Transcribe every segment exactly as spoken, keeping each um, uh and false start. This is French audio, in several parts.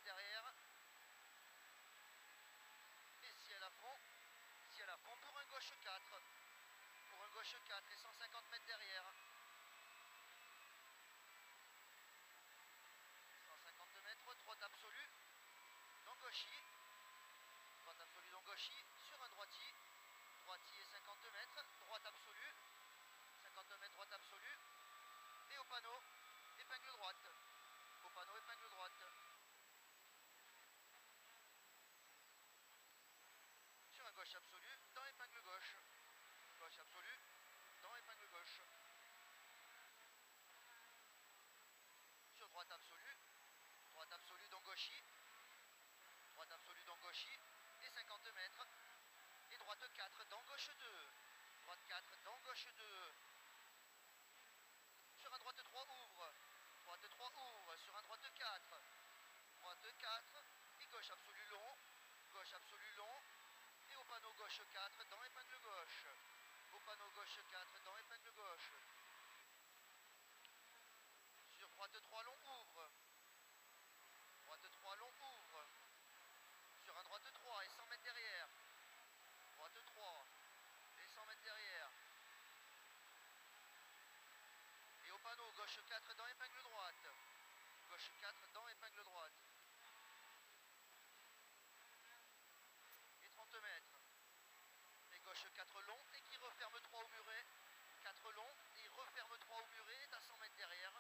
mètres derrière. Et ciel à fond. Ciel à fond pour un gauche quatre. Pour un gauche quatre et cent cinquante mètres derrière. cent cinquante mètres, droite absolue. Dans gauchis. Droite absolue dans gauchis. Sur un droitier. Droitier cinquante mètres. Droite absolue. cinquante mètres droite absolue. Et au panneau, épingle droite. Au panneau, épingle droite. Sur un gauche absolu, dans épingle gauche. Gauche absolue, dans épingle gauche. Sur droite absolue, droite absolue dans gauchis. Droite absolue dans gauchis. Et cinquante mètres. Et droite quatre dans gauche deux. Droite quatre dans gauche deux. Sur un droite trois ouvre. Droite trois ouvre. Sur un droite quatre. Droite quatre. Et gauche absolue long. Gauche absolue long. Et au panneau gauche quatre dans épingle gauche. Au panneau gauche quatre dans épingle gauche. Sur droite trois long ouvre. Droite trois long ouvre. Sur un droite trois et cent mètres derrière. Droite trois et cent mètres derrière. Et au panneau gauche quatre dans épingle droite. Gauche quatre dans épingle droite. Et trente mètres. Et gauche quatre long et qui referme trois au muret. quatre long et referme trois au muret est à cent mètres derrière.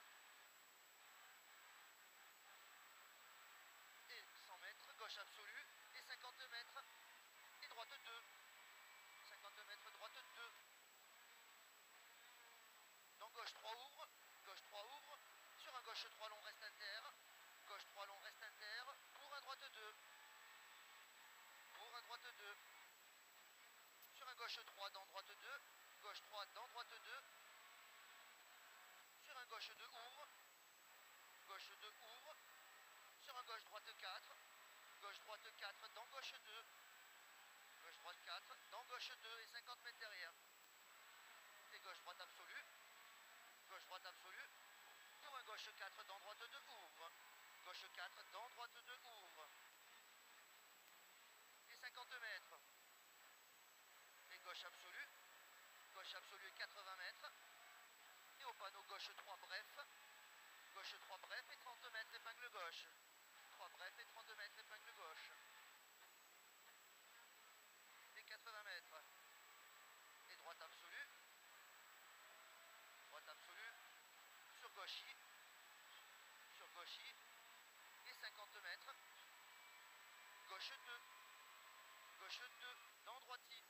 Et cent mètres, gauche absolue. Et cinquante mètres. Et droite deux. cinquante mètres, droite deux. Dans gauche trois ouvre. Gauche trois ouvre. Sur un gauche trois long reste inter. Gauche trois long reste inter. Pour un droite deux. Pour un droite deux. Sur un gauche trois dans droite deux. Gauche trois dans droite deux. Sur un gauche deux ouvre. Gauche deux ouvre. Sur un gauche droite quatre. Gauche droite quatre dans gauche deux. Gauche droite quatre dans gauche deux et cinquante mètres derrière. Et gauche droite absolue. Gauche droite absolue. Pour un gauche quatre dans droite deux ouvre. Gauche quatre dans droite deux ouvre. Et cinquante mètres. Et gauche absolue. Gauche absolue quatre-vingts mètres. Et au panneau gauche trois bref. Gauche trois bref et trente mètres épingle gauche. trois bref et trente mètres épingle gauche. Et quatre-vingts mètres. Et droite absolue. Droite absolue. Sur gauchis. Sur gauchis. Et cinquante mètres. Gauche deux. Gauche deux. Dans droitier.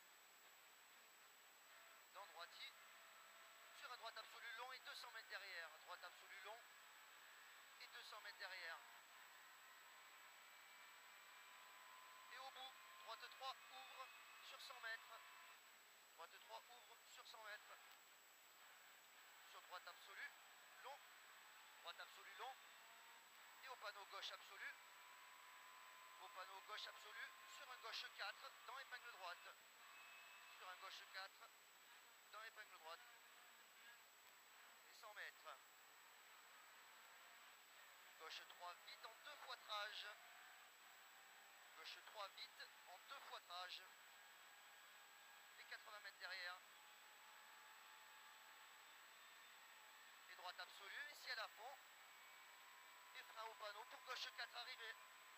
Dans droitier. Sur un droite absolue long et deux cents mètres derrière. Droite absolue long et deux cents mètres derrière. Et au bout, droite trois ouvre sur cent mètres. Droite trois ouvre sur cent mètres. Sur droite absolue, long. Droite absolue long. Et au panneau gauche absolue. Au panneau gauche absolue, sur un gauche quatre dans épingle droite. Sur un gauche quatre dans épingle droite. Et cent mètres. Gauche trois vite en deux fois trage. Gauche trois vite en deux fois trage. Et quatre-vingts mètres derrière. Et droite absolue, et ciel à fond. Et frein au panneau pour gauche quatre arrivé.